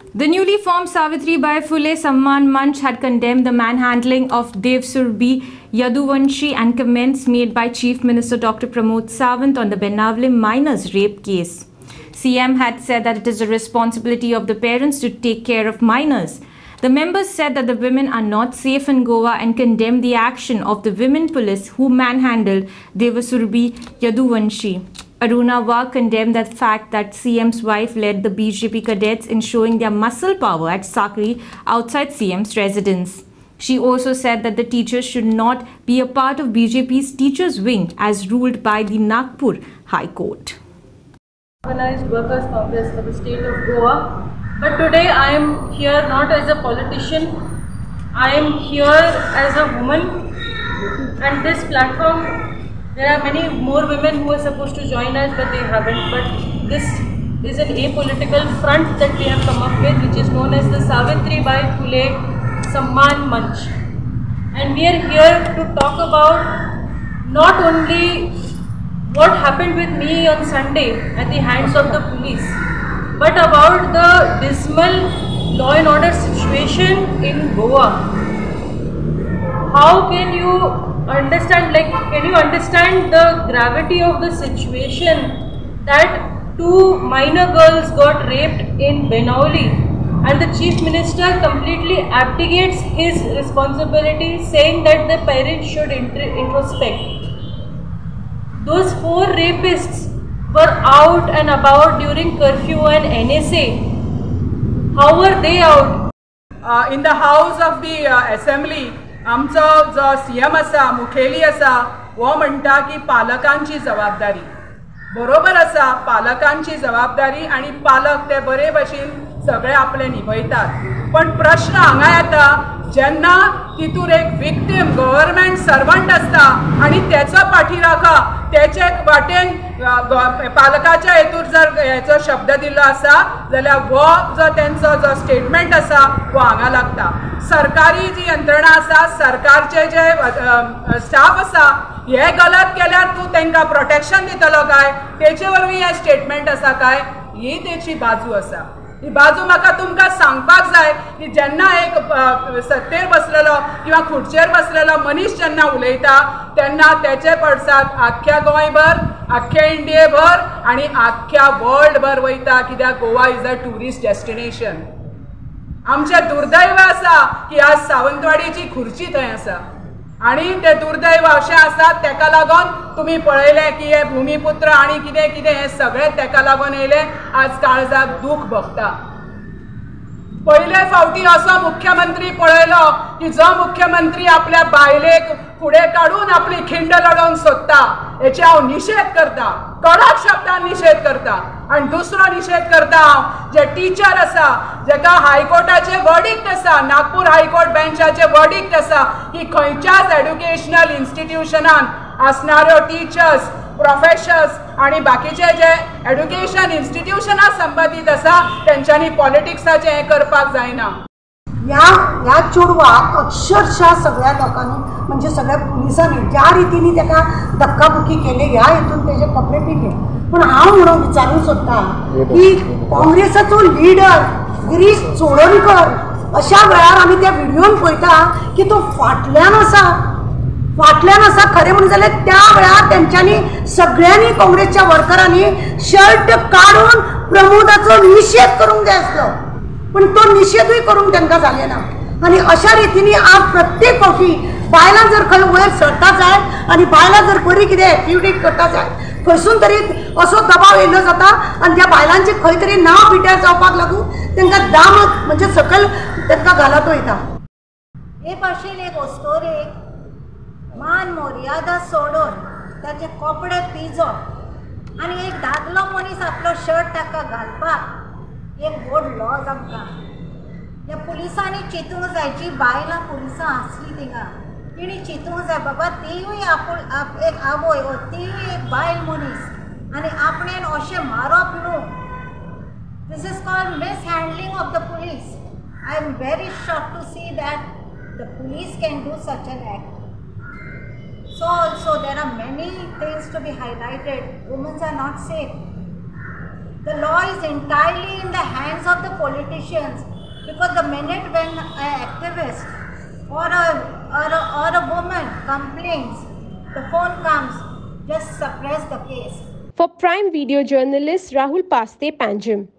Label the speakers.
Speaker 1: The newly formed Savitribai Phule Samman Manch had condemned the manhandling of Devsurbi Yaduvanshi and comments made by Chief Minister Dr. Pramod Sawant on the Benavli minors rape case. CM had said that it is the responsibility of the parents to take care of minors. The members said that the women are not safe in Goa and condemned the action of the women police who manhandled Devsurbi Yaduvanshi. Aruna Wagh condemned the fact that CM's wife led the BJP cadets in showing their muscle power at Sakri outside CM's residence. She also said that the teachers should not be a part of BJP's teachers' wing as ruled by the Nagpur High Court.
Speaker 2: Organized Workers' Congress for the state of Goa. But today I am here not as a politician, I am here as a woman, and this platform, there are many more women who are supposed to join us but they haven't. But this is an apolitical front that we have come up with, which is known as the Savitribai Phule Samman Manch. And we are here to talk about not only what happened with me on Sunday at the hands of the police, but about the dismal law and order situation in Goa. How can you understand, can you understand the gravity of the situation that two minor girls got raped in Benavli and the Chief Minister completely abdicates his responsibility, saying that the parents should introspect. Those four rapists were out and about during curfew and NSA. How were they out?
Speaker 3: In the House of the Assembly, आमचो जो CM आसा, मुखेली आसा, वो म्हणटा की पालकांची जबाबदारी. बरोबर आसा, पालकांची जबाबदारी आणि पालक ते बरे भशेन सगळे आपले निभयतात. पण प्रश्न हांगा येता, जेन्ना तितूर एक विक्टीम गव्हर्नमेंट सर्वंट आसता आणि त्याचो पाठीराखा त्याचे वाटेन पालकाच्या हेतूर जर हेचो शब्द दिल्लो आसा जाल्यार वो जो तेंचो जो स्टेटमेंट आसा वो हांगा लागता. सरकारी जी यंत्रणा आसा, सरकारचे जे स्टाफ आसा, हे गलत केल्यार तूं तांकां प्रोटेक्शन दितलो काय, तेचे वरवीं हें स्टेटमेंट आसा काय, ही तेची बाजू आसा. ही बाजू म्हाका तुमकां सांगपाक जाय की जेन्ना एक सत्तेर बसलेलो किंवा खुर्चेर बसलेलो मनीस जेन्ना उलयता तेन्ना तेचे पडसाद आख्ख्या गोंयभर, आख्ख्या इंडियेभर आनी आख्ख्या वर्ल्डभर वयता, कित्याक Goa is a tourist destination. आमचें दुर्दैव आसा की आज सावंतवाडीची खुर्ची थंय आसा आणि ते दुर्दैव अशें आसा तेका लागून तुमी पळयलें की हे भूमिपुत्र आणि कितें कितें हे सगळे तेका लागून येयले. आज काळजाक दूख भोगता. पयले फावटी असो मुख्यमंत्री पळयलो की जो मुख्यमंत्री आपल्या बायलेक फुडें काडून आपली खिंड लडोवन सोदता. हेचे हांव निशेध करता, कडक शब्दान निशेध करता. आणि दुसरो निशेध करता हांव जे टीचर आसा, जेका हायकोर्टाचे वर्डिक्ट आसा, नागपूर हायकोर्ट बेंचाचे वर्डिक्ट आसा की खंयच्याच एड्युकेशनल इन्स्टिट्यूशनान असणाऱ्यो टीचर्स, प्रोफेसर्स आणि बाकीचे जे एड्युकेशन इन्स्टिट्यूशना संबंधित आसा तेंच्यांनी पॉलिटिक्साचें हें करपाक जायना.
Speaker 4: ह्या चेडवाक अक्षरशः सगळ्या लोकांनी म्हणजे सगळ्या पुलिसांनी ज्या रितीने ताका धक्काबुक्की केली ह्या हितून तेजे कपडे पिके. पण हांव म्हणून विचारूंक सोदतां की काँग्रेसाचो लिडर गिरीश चोडणकर अशा वेळार आमी त्या व्हिडिओन पळयता की तो फाटल्यान आसा खरें म्हणून जाल्यार त्या वेळार तेंच्यांनी सगळ्यांनी काँग्रेसच्या वर्करांनी शर्ट काढून प्रमोदाचो निशेध करूंक जाय आसलो. पण तो निषेधूय करूंक तांकां जालें ना. आनी अशा रितीने आज प्रत्येक फावटी बायलां जर खंय वयर सरता जाय आनी बायलां जर बरी कितें एक्टिविटी करता जाय खंयसून तरी असो दबाव येयल्लो जाता आनी त्या बायलांचे खंय तरी नांव पिड्ड्यार जावपाक लागून तांकां दाम म्हणजे सकयल तांकां घालत वयता.
Speaker 5: हे भाशेन एक अस्तोरेक मान मर्यादा सोडून ताचे कपडे पिजोवप आनी एक दादलो मनीस आपलो शर्ट ताका घालपाक एक व्हड लॉज आमकां. ह्या पुलिसांनी चिंतूंक जाय, जी बायलां पुलिसां आसली थिंगा तेणी चिंतूंक जाय बाबा तीवूय एक आवय वा तीवूय एक बायल मनीस आनी आपणेन अशें मारप न्हू. This is called mishandling of the police. I am very shocked to see that the police can do such an act. So also there are many things to be highlighted. Women are not safe. The law is entirely in the hands of the politicians, because the minute when an activist or a woman complains, the phone comes, just suppress the case.
Speaker 6: For Prime Video journalist Rahul Paste, Panjim.